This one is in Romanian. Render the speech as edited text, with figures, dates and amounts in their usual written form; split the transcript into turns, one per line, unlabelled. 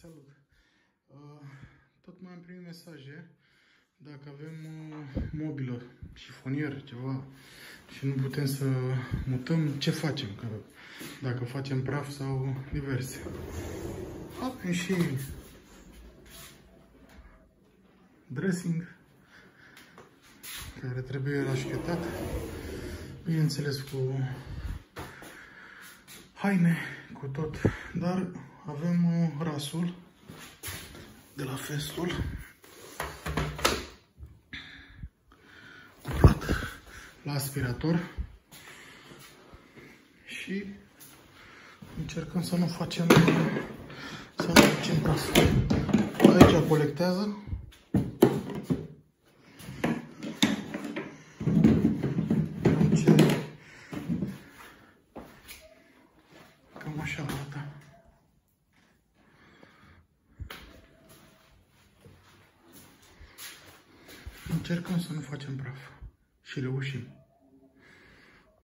salut! Tot mai am primit mesaje dacă avem mobilă, șifonier, ceva și nu putem să mutăm, ce facem? Că dacă facem praf sau diverse. Avem și dressing care trebuie rașchetat, bineînțeles cu haine, cu tot, dar avem rasul de la Festool cuplat la aspirator și încercăm să nu facem pras. Aici colectează. Cam așa arată. Încercăm să nu facem praf și reușim.